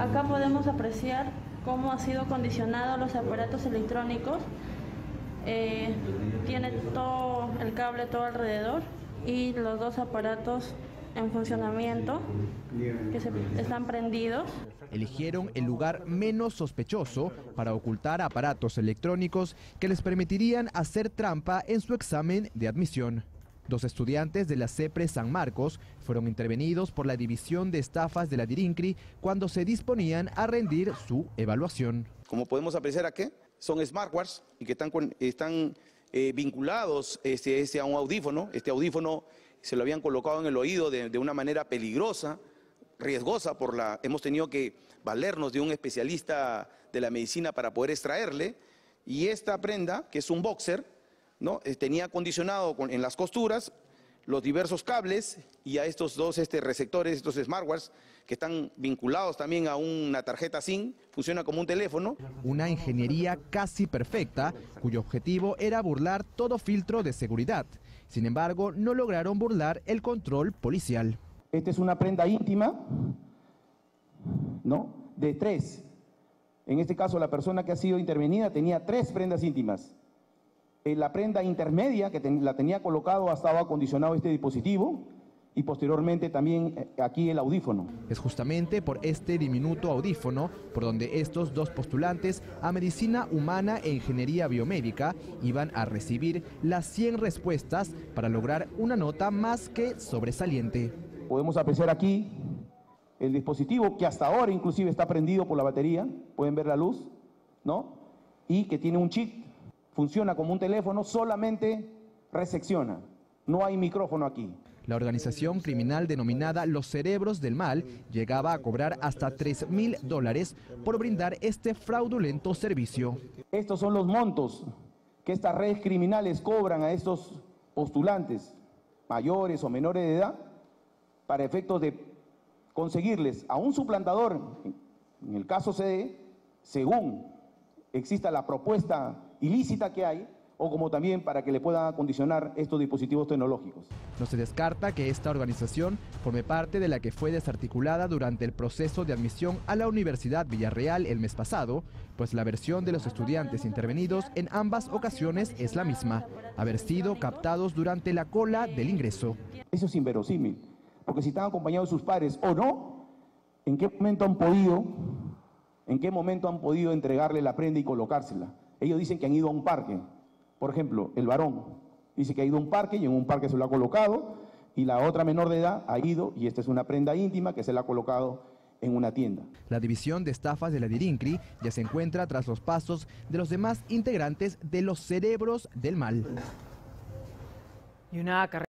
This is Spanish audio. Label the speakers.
Speaker 1: Acá podemos apreciar cómo ha sido condicionado los aparatos electrónicos. Tiene todo el cable todo alrededor y los dos aparatos en funcionamiento que están prendidos.
Speaker 2: Eligieron el lugar menos sospechoso para ocultar aparatos electrónicos que les permitirían hacer trampa en su examen de admisión. 2 estudiantes de la CEPRE San Marcos fueron intervenidos por la División de Estafas de la DIRINCRI cuando se disponían a rendir su evaluación.
Speaker 3: Como podemos apreciar aquí, son smartwatches y que están vinculados a un audífono. Este audífono se lo habían colocado en el oído de una manera peligrosa, riesgosa. Hemos tenido que valernos de un especialista de la medicina para poder extraerle. Y esta prenda, que es un boxer, ¿no? Tenía acondicionado en las costuras los diversos cables y a estos dos receptores, estos smartwatches, que están vinculados también a una tarjeta SIM, funciona como un teléfono.
Speaker 2: Una ingeniería casi perfecta, cuyo objetivo era burlar todo filtro de seguridad. Sin embargo, no lograron burlar el control policial.
Speaker 4: Esta es una prenda íntima, ¿no? De 3. En este caso, la persona que ha sido intervenida tenía 3 prendas íntimas. La prenda intermedia, que la tenía colocado, estaba acondicionado este dispositivo, y posteriormente también aquí el audífono.
Speaker 2: Es justamente por este diminuto audífono por donde estos 2 postulantes a Medicina Humana e Ingeniería Biomédica iban a recibir las 100 respuestas para lograr una nota más que sobresaliente.
Speaker 4: Podemos apreciar aquí el dispositivo que hasta ahora inclusive está prendido por la batería, pueden ver la luz, ¿no? Y que tiene un chip. Funciona como un teléfono, solamente recepciona, no hay micrófono aquí.
Speaker 2: La organización criminal denominada Los Cerebros del Mal llegaba a cobrar hasta $3.000 por brindar este fraudulento servicio.
Speaker 4: Estos son los montos que estas redes criminales cobran a estos postulantes, mayores o menores de edad, para efectos de conseguirles a un suplantador, en el caso CD, según exista la propuesta ilícita que hay, o como también para que le puedan acondicionar estos dispositivos tecnológicos.
Speaker 2: No se descarta que esta organización forme parte de la que fue desarticulada durante el proceso de admisión a la Universidad Villarreal el mes pasado, pues la versión de los estudiantes intervenidos en ambas ocasiones es la misma, haber sido captados durante la cola del ingreso.
Speaker 4: Eso es inverosímil, porque si están acompañados de sus padres o no, ¿en qué momento han podido entregarle la prenda y colocársela? Ellos dicen que han ido a un parque. Por ejemplo, el varón dice que ha ido a un parque y en un parque se lo ha colocado, y la otra menor de edad ha ido, y esta es una prenda íntima que se la ha colocado en una tienda. La División de Estafas de la DIRINCRI ya se encuentra tras los pasos de los demás integrantes de Los Cerebros del Mal.
Speaker 5: Y una